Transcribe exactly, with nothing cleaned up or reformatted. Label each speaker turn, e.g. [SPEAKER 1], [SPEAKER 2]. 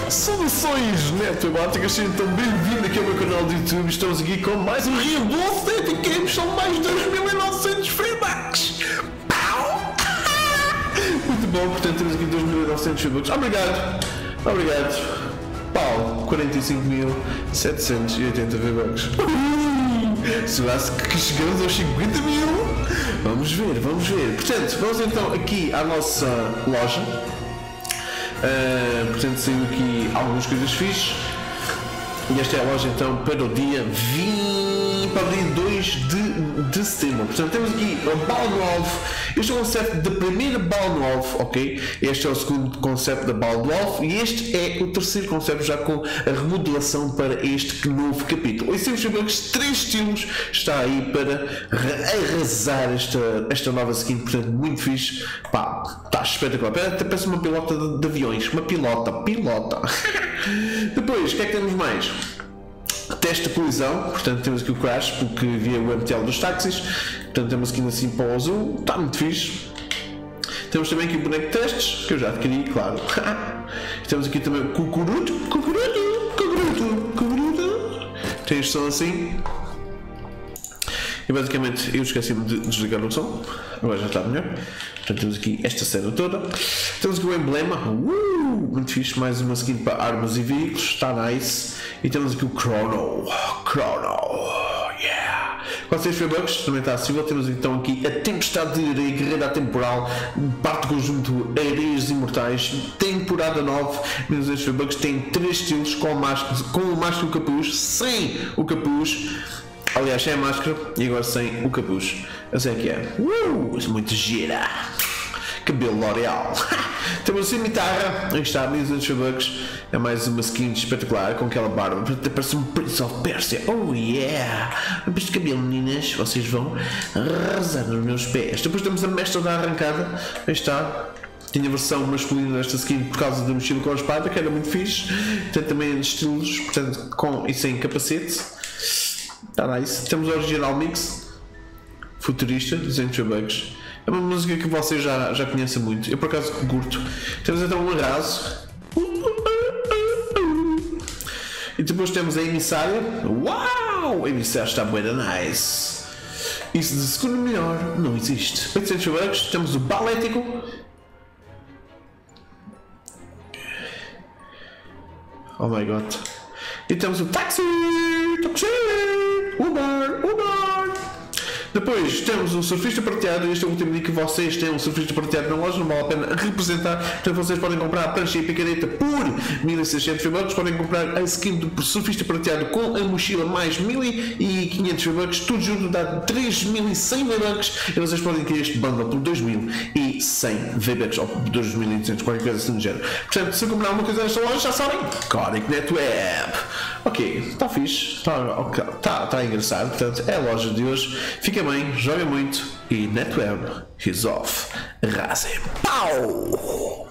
[SPEAKER 1] Soluções netmáticas, sejam tão bem-vindos aqui ao meu canal de YouTube. Estamos aqui com mais um reembolso da Epic Games, são mais de dois mil e novecentos freebucks. Muito bom, portanto temos aqui dois mil e novecentos freebucks. Obrigado, obrigado. Pau, quarenta e cinco mil setecentos e oitenta freebucks. Será que chegamos aos cinquenta mil? Vamos ver, vamos ver. Portanto, vamos então aqui à nossa loja. Uh, portanto, saiu aqui algumas coisas fixes. E esta é a loja então para o dia vinte, para o dia dois de setembro. Portanto, temos aqui a bala nove. Este é o conceito da primeira bala nove, ok? Este é o segundo conceito da bala nove e este é o terceiro conceito já com a remodelação para este novo capítulo. E temos também que três estilos está aí para arrasar esta, esta nova skin, portanto, muito fixe. Pá, está espetacular. Até parece uma pilota de, de aviões, uma pilota, pilota. Depois, o que é que temos mais? Teste de colisão, portanto temos aqui o Crash, porque via o M T L dos táxis, portanto temos aqui assim para o azul, está muito fixe. Temos também aqui o boneco de testes, que eu já adquiri, claro. Temos aqui também o Cucuruto, Cucuruto, Cucuruto, Cucuruto. Tem este som assim. E basicamente eu esqueci-me de desligar o som, agora já está melhor. Portanto temos aqui esta cena toda. Temos aqui o emblema, uh, muito fixe, mais uma skin para armas e veículos, está nice. E temos aqui o Chrono, Chrono, yeah. quatrocentos freebucks, também está acessível. Temos então aqui a Tempestade de Areia, Guerreira Atemporal, parte do conjunto Areias Imortais, temporada nove, menos dois freebucks, tem três estilos, com, máscara, com o máscara e o capuz, sem o capuz. Aliás, sem a máscara e agora sem o capuz. Eu sei que é. Uh, muito gira. Cabelo L'Oreal. Temos a cimitarra. Aí está, mil e duzentos freebucks. É mais uma skin espetacular com aquela barba. Parece um Prince of Persia. Oh yeah. Este cabelo, meninas. Vocês vão arrasar nos meus pés. Depois temos a mestra da arrancada. Aí está. Tinha a versão masculina desta skin por causa da mochila com a espada, que era muito fixe. Tem também estilos, portanto, com e sem capacete. Está nice. Temos o original mix futurista, duzentos freebucks. É uma música que vocês já, já conhecem muito. Eu por acaso curto. Temos então um arraso. E depois temos a emissária. Uau! A emissária está buena nice. Isso de segundo melhor não existe. oitocentos freebucks. Temos o balético. Oh my god. E temos o táxi. Táxi. Uber, Uber! Depois temos o surfista prateado. Este é o último dia que vocês têm um surfista prateado na loja, não vale a pena representar. Portanto, vocês podem comprar a prancha e a picareta por mil e seiscentos freebucks. Podem comprar a skin do surfista prateado com a mochila mais mil e quinhentos freebucks. Tudo junto dá três mil e cem V-Bucks. E vocês podem ter este bundle por dois mil e cem V-Bucks ou por dois mil e duzentos, qualquer coisa assim do género. Portanto, se comprar alguma coisa nesta loja, já sabem. Código NetWeb. Ok, está fixe, está okay, tá, tá engraçado. Portanto, é a loja de hoje. Fica bem, joga muito e NetWeb is off. Rasem. Pau!